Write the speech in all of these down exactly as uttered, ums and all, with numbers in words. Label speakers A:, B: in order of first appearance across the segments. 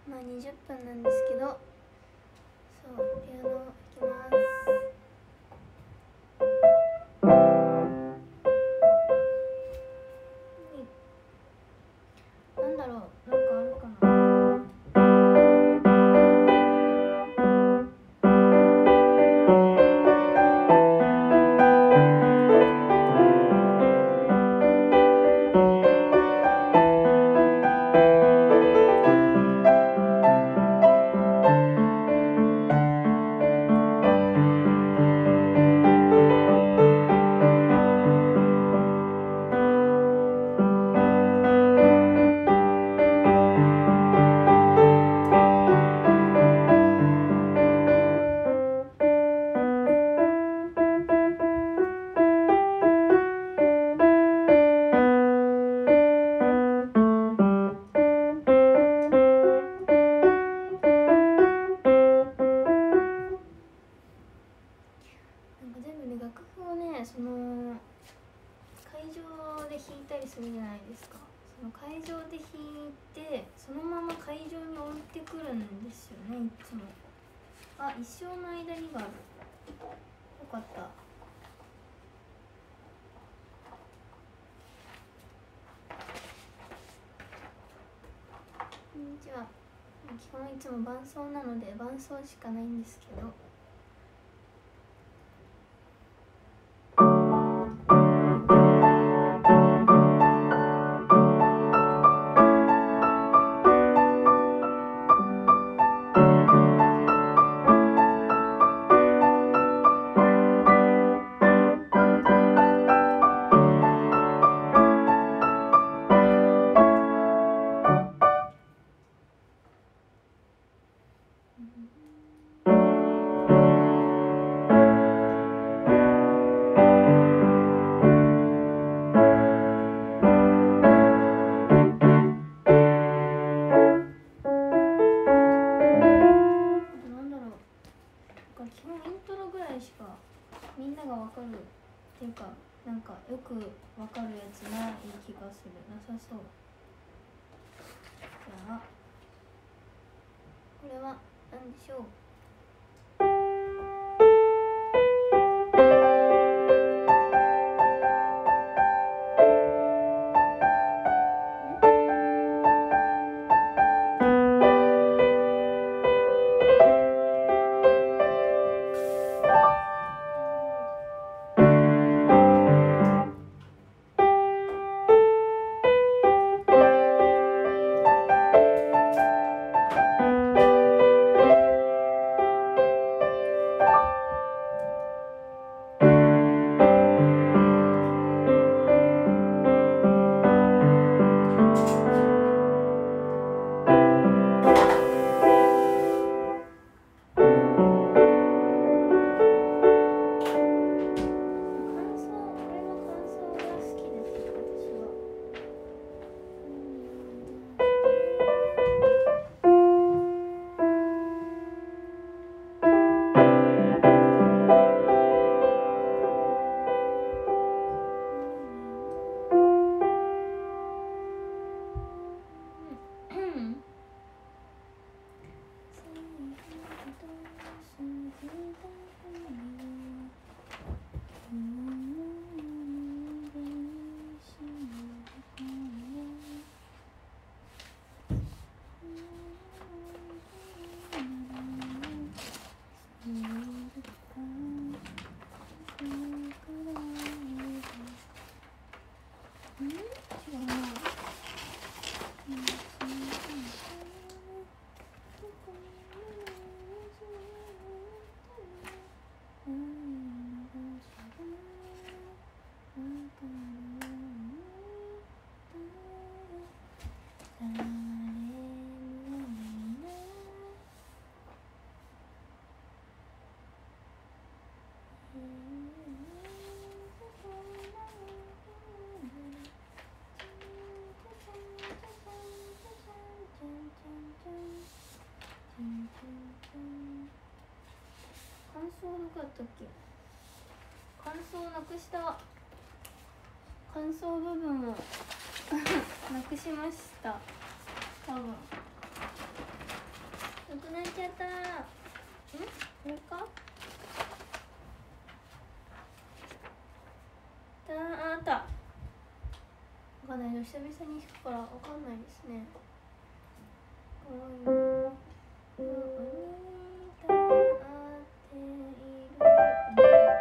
A: まあにじゅっぷんなんですけど、そうピアノ弾きます。なんだろう、なんかあるかな。その会場で弾いたりするじゃないですか。その会場で弾いてそのまま会場に置いてくるんですよね、いつも。あ、一生の間にがある。よかった。こんにちは。基本いつも伴奏なので伴奏しかないんですけど、基本イントロぐらいしかみんながわかるっていうか、なんかよくわかるやつない気がする。なさそう。じゃあこれは何でしょう。感想どこやったっけ。感想なくした。感想部分をなくしました多分。 これか。だあった。わかんない。久々に弾くからわかんないですね。こういうのに立っている。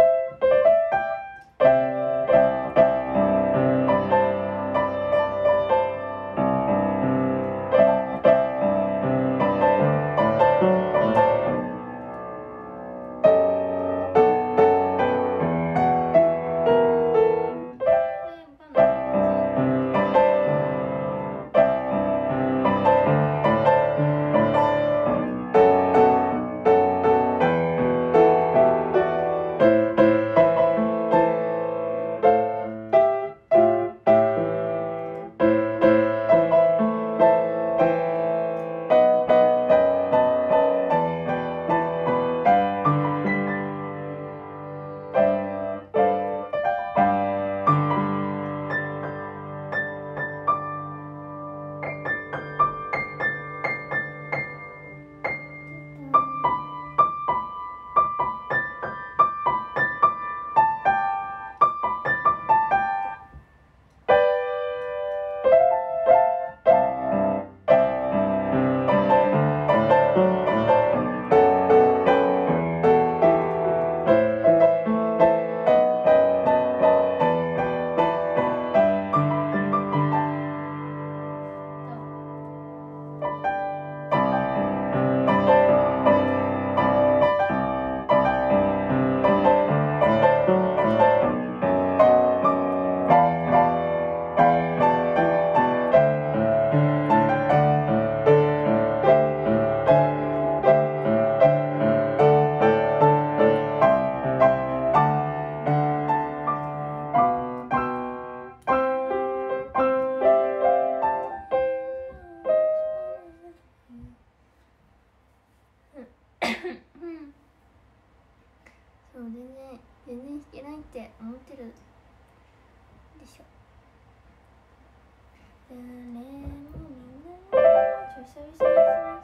A: そう全然全然弾けないって思ってるでしょ。誰もみんなちょ久々に弾きます。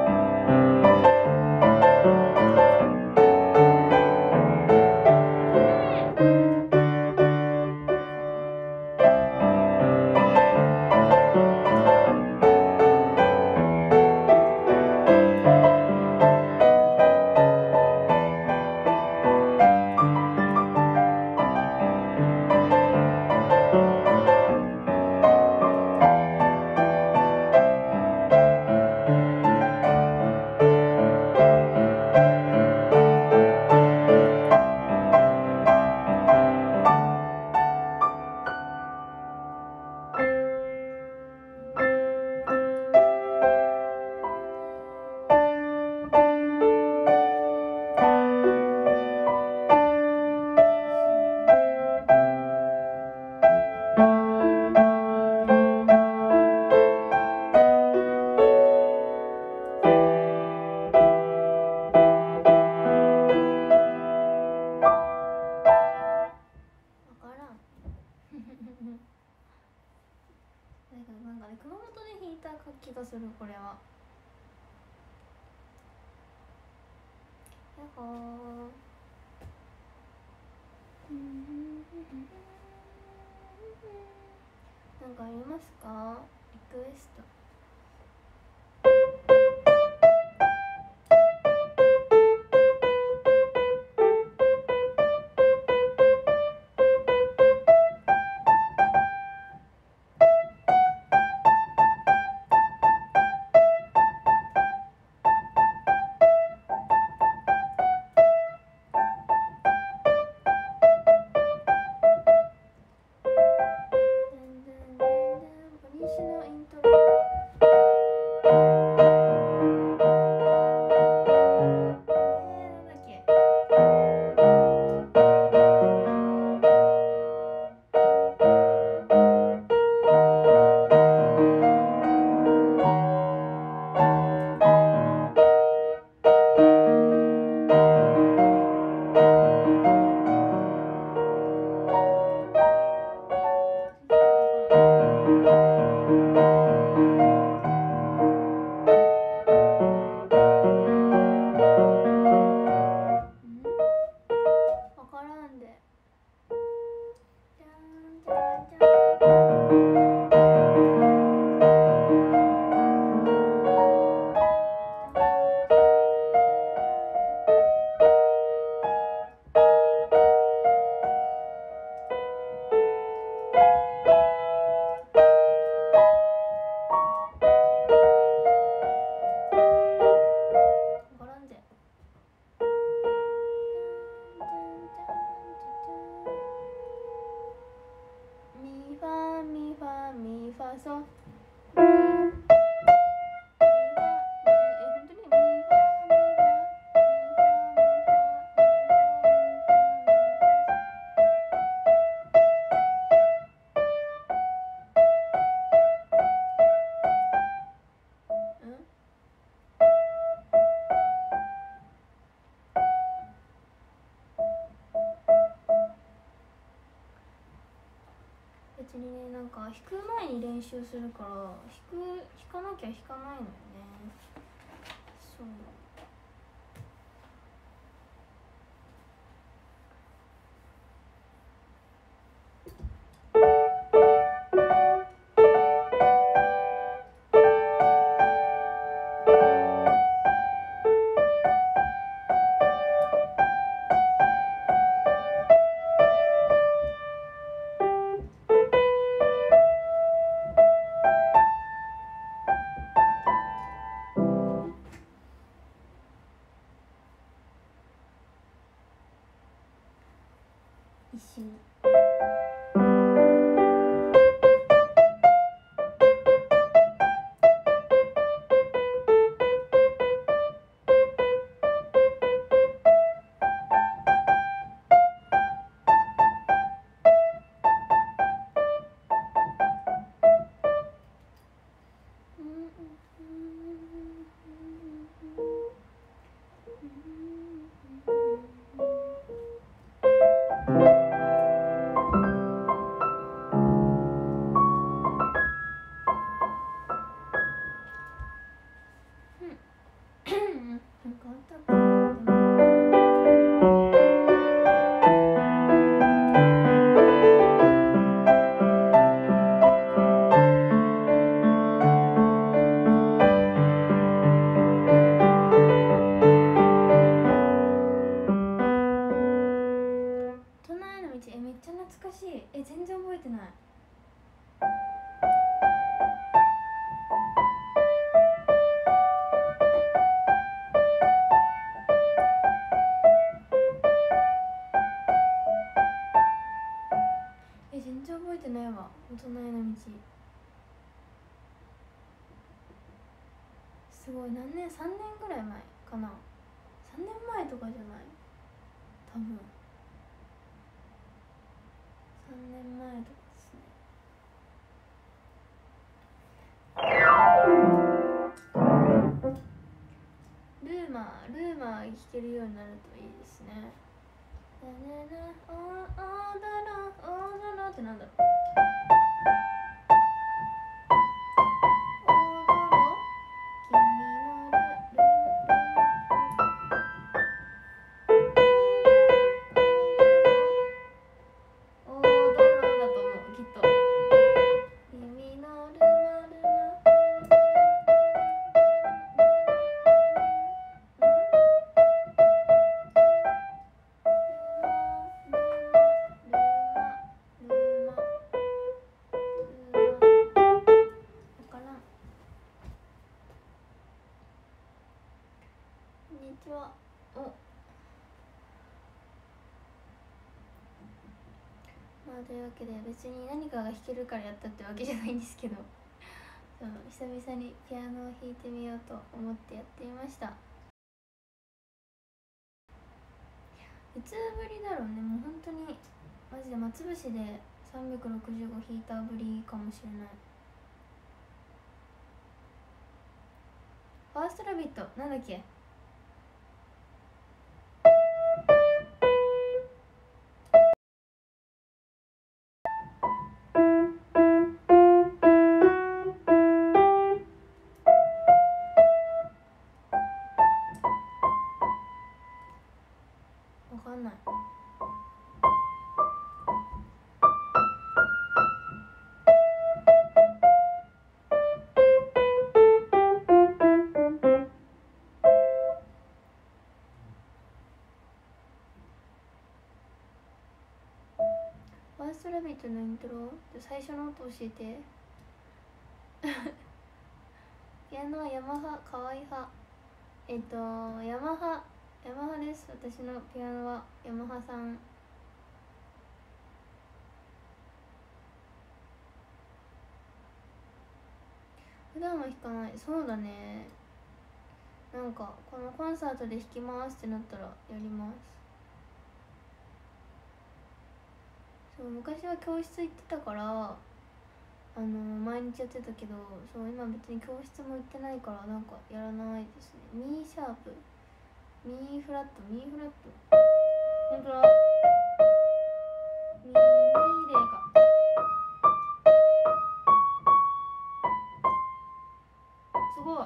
A: なんかね、熊本で弾いた気がする、これは。やっほー。なんかありますか？リクエスト。ポリッシュのイントロ。 弾く前に練習するから弾く弾かなきゃ弾かないのよね。そう。一緒に。え、全然覚えてない。え、全然覚えてないわ。大人への道。すごい、何年、さんねんぐらい前かな。さんねんまえとかじゃない、多分さんねんまえとかですね。ルーマールーマー弾けるようになるといいですね。ねねねおおだらおだらってなんだろう。というわけで、別に何かが弾けるからやったってわけじゃないんですけどそう久々にピアノを弾いてみようと思ってやってみました。いつぶりだろうね。もう本当にマジで松節でさんびゃくろくじゅうご弾いたぶりかもしれない。ファーストラビットなんだっけ。わかんない。ファーストラビットのイントロ最初の音教えてピアノはヤマハかわい派。えっとヤマハヤマハです。私のピアノはヤマハさん。普段は弾かない。そうだね。なんかこのコンサートで弾きますってなったらやります。そう昔は教室行ってたからあの毎日やってたけど、そう今別に教室も行ってないからなんかやらないですね。ミシャープミフラットミフラットほんとだミミレかすごい。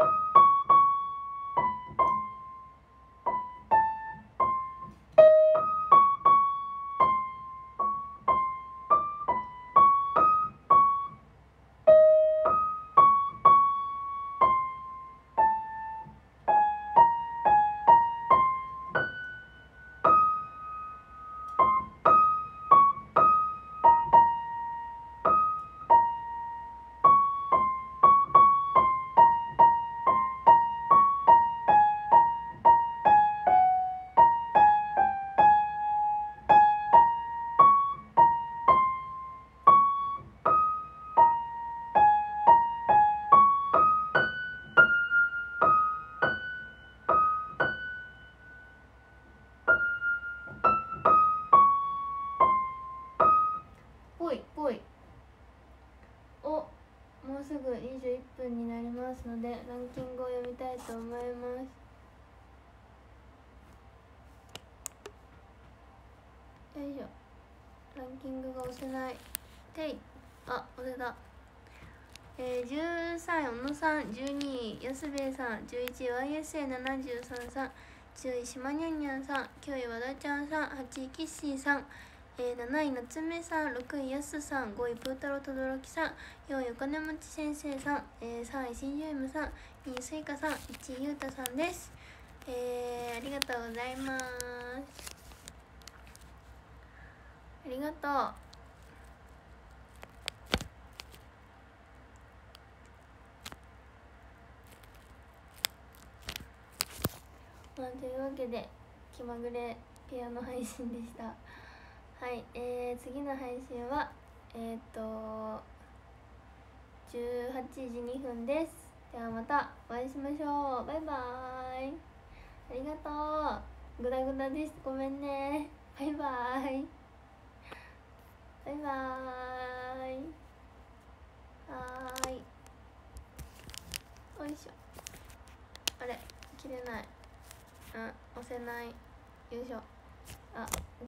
A: ぽいぽい。お、もうすぐにじゅういっぷんになりますのでランキングを読みたいと思います。よいしょ。ランキングが押せない。てい。あ、押せた。えー、じゅうさんい小野さん、じゅうにい安兵衛さん、じゅういちい ワイエスエーななじゅうさん さん、じゅういしまにゃんにゃんさん、きゅうい和田ちゃんさん、はちいキッシーさん、えー、なない夏目さん、ろくいやすさん、ごいプータロとどろきさん、よんいお金持ち先生さん、えー、さんいしんじゅう エム さん、にいスイカさん、いちいゆうたさんです。えー、ありがとうございます。ありがとう。まあ、というわけで気まぐれピアノ配信でした。はい、えー、次の配信はえっ、ー、とじゅうはちじにふんです。ではまたお会いしましょう。バイバーイ。ありがとう。グダグダです、ごめんね。バイバーイ。バイバーイ。はーい。よいしょ。あれ切れない。うん、押せない。よいしょ。あ